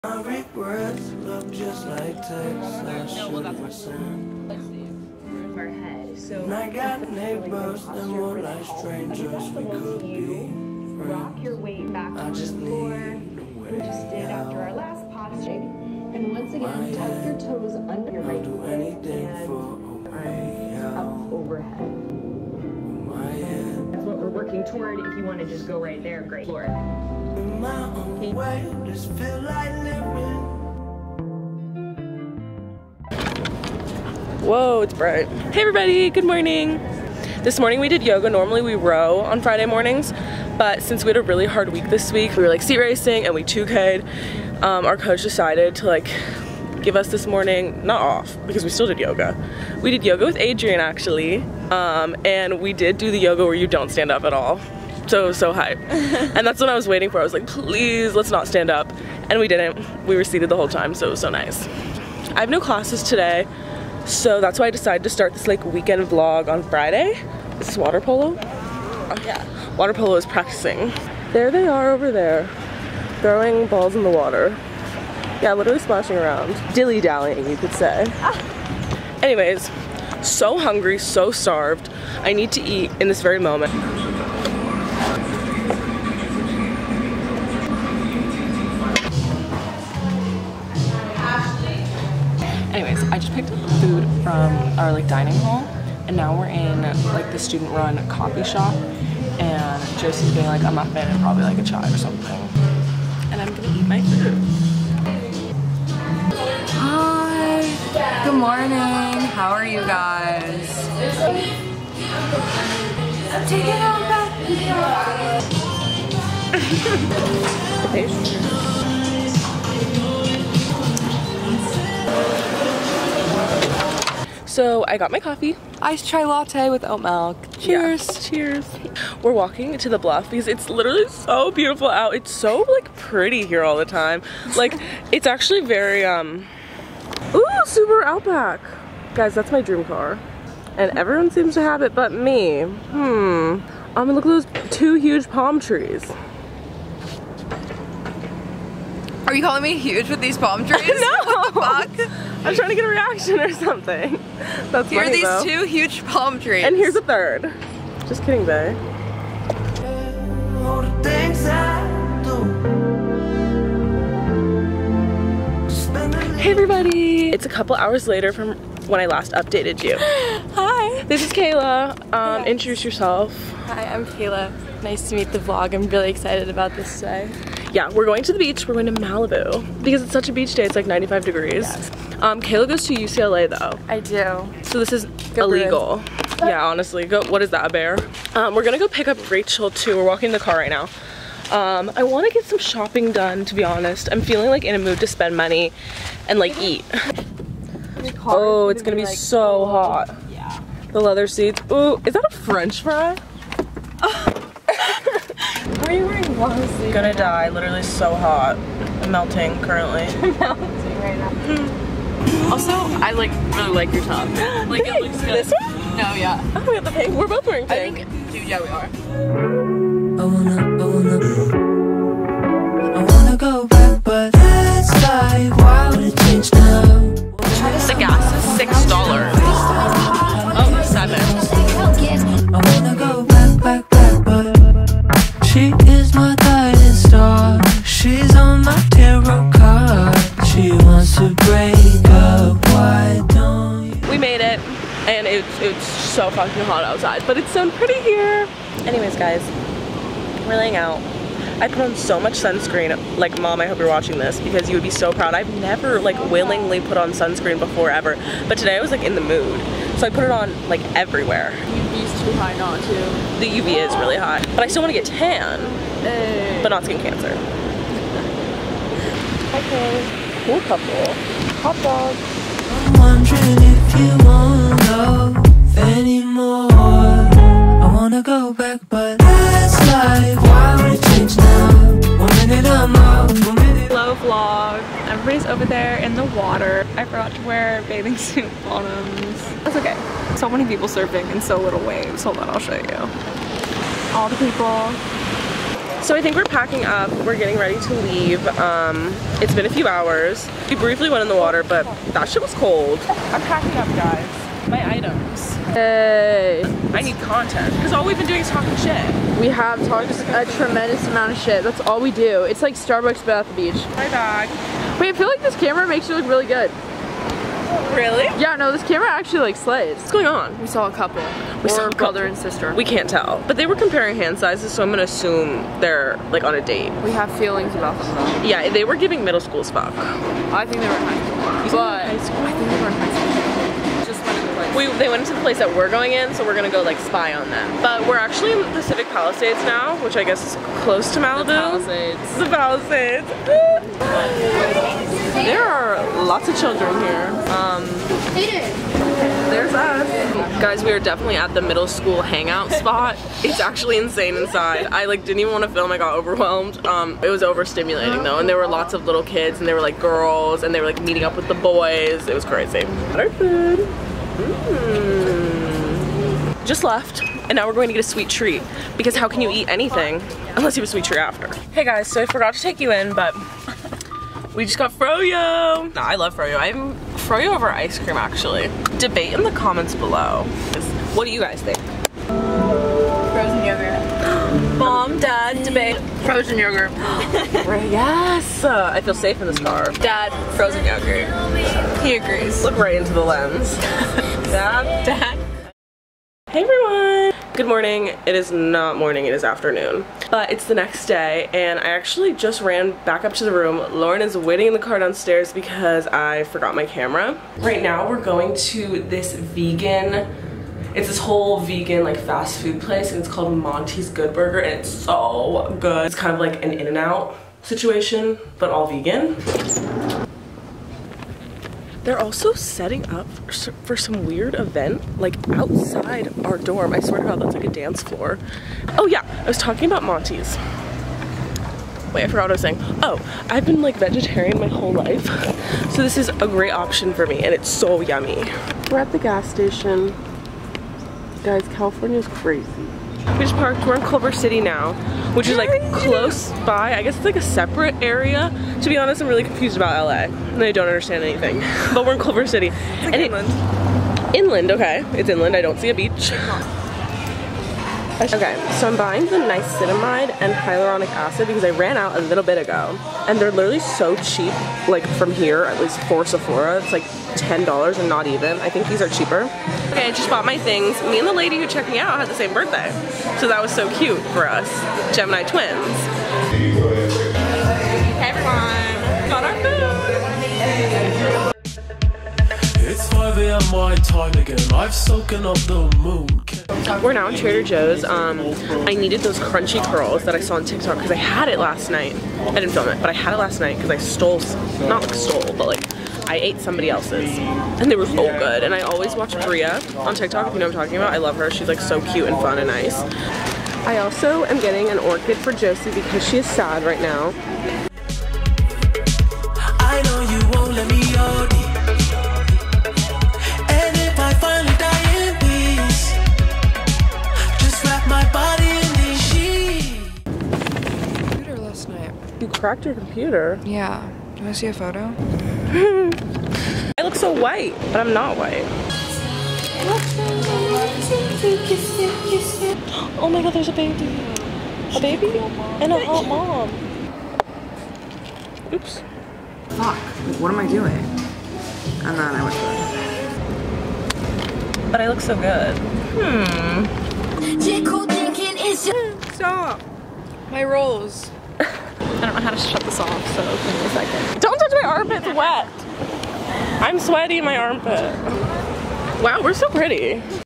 My regrets look just like text I shouldn't send. Our head. So And I got neighbors that more like strangers we could be rock friends. your weight back I on just the floor. need a We way just did after our out. last posture. And once again, tuck your toes under your I'll right do foot anything and for a way up out. overhead. My head That's what we're working toward. If you want to just go right there, great. Lord. in my own way, just feel like living. Whoa, it's bright. Hey everybody, good morning. This morning we did yoga. Normally we row on Friday mornings, but since we had a really hard week this week, we were like seat racing and we 2K'd, our coach decided to like give us this morning, not off, because we still did yoga. We did yoga with Adrian actually, and we did do the yoga where you don't stand up at all. So hype. And that's what I was waiting for. I was like, please, let's not stand up. And we didn't. We were seated the whole time, so it was so nice. I have no classes today, so that's why I decided to start this like weekend vlog on Friday. Is this water polo? Yeah. Water polo is practicing. There they are over there, throwing balls in the water. Yeah, literally splashing around. Dilly-dallying, you could say. Anyways, so hungry, so starved. I need to eat in this very moment. Anyways, I just picked up food from our like dining hall, and now we're in like the student-run coffee shop, and Josie's getting like a muffin and probably like a chai or something. And I'm gonna eat my food. Hi, good morning. How are you guys? I'm taking out back. The pastry. So I got my coffee. Iced chai latte with oat milk. Cheers. Yeah, cheers. We're walking to the bluff because it's literally so beautiful out. It's so like pretty here all the time. Like it's actually very ooh, Subaru Outback. Guys, that's my dream car. And everyone seems to have it but me. Look at those two huge palm trees. Are you calling me huge with these palm trees? No! What the fuck? I'm trying to get a reaction or something. That's Here are funny, these though. two huge palm trees. And here's a third. Just kidding, babe. All the things I do. Hey everybody! It's a couple hours later from when I last updated you. Hi. This is Kayla. Introduce yourself. Hi, I'm Kayla. Nice to meet the vlog. I'm really excited about this today. Yeah, we're going to the beach. We're going to Malibu because it's such a beach day. It's like 95 degrees. Yes. Kayla goes to UCLA though. I do. So this is illegal. Yeah, honestly. What is that, a bear? We're gonna go pick up Rachel too. We're walking in the car right now. I want to get some shopping done, to be honest. I'm feeling like in a mood to spend money and like eat. Oh, it's gonna be like, so hot. Yeah. The leather seats. Ooh, is that a French fry? Why are you wearing long sleeves? Gonna die, literally so hot. I'm melting currently. I'm melting right now. Also, I like really like your top. Like it looks good. This one? No, yeah. Oh, we have the pink. We're both wearing I pink. think, dude, yeah, we are. I wanna go back, but that's like, why would it change now? The gas is $6. Oh, $7. I wanna go back, but she is my guiding star. She's on my tarot card. She wants to break up. Why don't you? We made it, and it's so fucking hot outside, but it's so pretty here. Anyways, guys, we're laying out. I put on so much sunscreen. Like, Mom, I hope you're watching this because you would be so proud. I've never like willingly put on sunscreen before ever, but today I was like in the mood, so I put it on like everywhere. UV's too high not to. The UV is really high, but I still want to get tan, but not skin cancer. Okay, cool couple. Hot dog. I'm wondering if you want love anymore. I wanna go back, but that's life. Why would it change now? 1 minute I'm out, 1 minute. Hello vlog. Everybody's over there in the water. I forgot to wear bathing suit bottoms. That's okay. So many people surfing and so little waves. Hold on, I'll show you. All the people So I think we're packing up. We're getting ready to leave. It's been a few hours. We briefly went in the water, but that shit was cold. I'm packing up, guys. My items. Hey. I need content because all we've been doing is talking shit. We have talked a tremendous amount of shit. That's all we do. It's like Starbucks but at the beach. My bag. Wait, I feel like this camera makes you look really good. Really? Yeah, no, this camera actually like slays. What's going on? We saw a couple. We saw a brother couple. and sister. We can't tell. But they were comparing hand sizes, so I'm gonna assume they're like on a date. We have feelings about them though. Yeah, they were giving middle school fuck. I think they were in high school. But I think they were in high school. Just went to the place. They went to the place that we're going in, so we're gonna go like spy on them. But we're actually in Pacific Palisades now, which I guess is close to Malibu. The Palisades. The Palisades. There are lots of children here. There's us. Guys, we are definitely at the middle school hangout spot. It's actually insane inside. I like didn't even want to film, I got overwhelmed. It was overstimulating though, and there were lots of little kids, and they were like girls, and they were like meeting up with the boys. It was crazy. Our food. Just left, and now we're going to get a sweet treat, because how can you eat anything unless you have a sweet treat after? Hey guys, so I forgot to take you in, but we just got froyo. No, I love froyo. I'm froyo over ice cream actually. Debate in the comments below. What do you guys think? Frozen yogurt. Mom, Dad, debate. Frozen yogurt. Yes! I feel safe in this car. Dad, frozen yogurt. He agrees. Look right into the lens. Dad? Dad? Hey everyone! Good morning. It is not morning, it is afternoon. But it's the next day, and I actually just ran back up to the room. Lauren is waiting in the car downstairs because I forgot my camera. Right now we're going to this it's this whole vegan like fast food place, and it's called Monty's Good Burger, and it's so good. It's kind of like an In-N-Out situation, but all vegan. They're also setting up for some weird event, like outside our dorm. I swear to God, that's like a dance floor. Oh yeah, I was talking about Monty's. Wait, I forgot what I was saying. Oh, I've been like vegetarian my whole life. So this is a great option for me, and it's so yummy. We're at the gas station. Guys, California is crazy. We just parked, we're in Culver City now, which is like close by. I guess it's like a separate area. To be honest, I'm really confused about LA, and I don't understand anything. But we're in Culver City. It's like inland. Inland, okay. It's inland, I don't see a beach. Okay, so I'm buying the niacinamide and hyaluronic acid because I ran out a little bit ago. And they're literally so cheap, like from here, at least for Sephora. It's like $10 and not even. I think these are cheaper. Okay, I just bought my things. Me and the lady who checked me out had the same birthday. So that was so cute for us. Gemini twins. Hey everyone, got our food. It's 5 AM my time again. I've soaken up the moon. We're now in Trader Joe's. I needed those crunchy curls that I saw on TikTok because I had it last night. I didn't film it, but I had it last night because I stole, not like stole, but like I ate somebody else's. And they were so good. And I always watch Bria on TikTok, if you know what I'm talking about. I love her. She's like so cute and fun and nice. I also am getting an orchid for Josie because she is sad right now. I know you won't let me OD. And if I finally die in peace, just wrap my body in these sheets. Computer last night. You cracked your computer? Yeah. Do I see a photo? I look so white, but I'm not white. Oh my God, there's a baby. A baby? And a hot mom. Oops. Fuck. What am I doing? And then I went to bed. But I look so good. Stop. My rolls. I don't know how to shut this off, so give me a second. Don't touch my armpit, it's wet. I'm sweaty in my armpit. Wow, we're so pretty.